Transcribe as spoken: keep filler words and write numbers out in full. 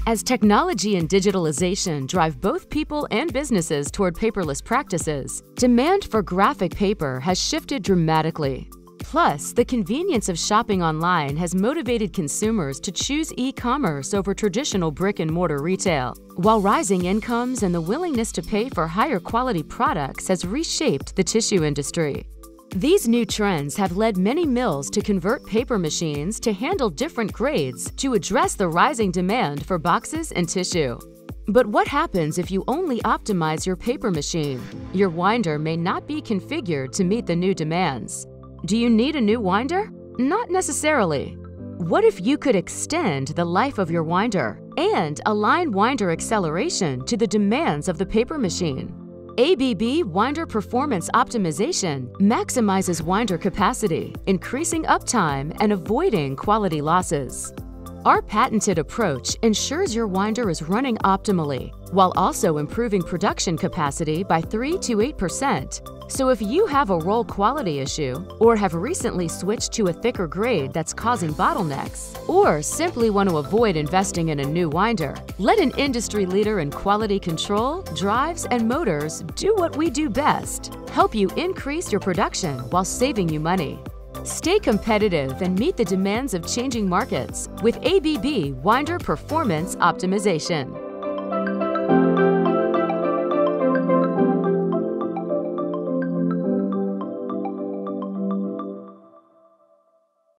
As technology and digitalization drive both people and businesses toward paperless practices, demand for graphic paper has shifted dramatically. Plus, the convenience of shopping online has motivated consumers to choose e-commerce over traditional brick-and-mortar retail, while rising incomes and the willingness to pay for higher quality products has reshaped the tissue industry. These new trends have led many mills to convert paper machines to handle different grades to address the rising demand for boxes and tissue. But what happens if you only optimize your paper machine? Your winder may not be configured to meet the new demands. Do you need a new winder? Not necessarily. What if you could extend the life of your winder and align winder acceleration to the demands of the paper machine? A B B Winder Performance Optimization maximizes winder capacity, increasing uptime and avoiding quality losses. Our patented approach ensures your winder is running optimally, while also improving production capacity by three to eight percent. So if you have a roll quality issue, or have recently switched to a thicker grade that's causing bottlenecks, or simply want to avoid investing in a new winder, let an industry leader in quality control, drives, and motors do what we do best: help you increase your production while saving you money. Stay competitive and meet the demands of changing markets with A B B Winder Performance Optimization.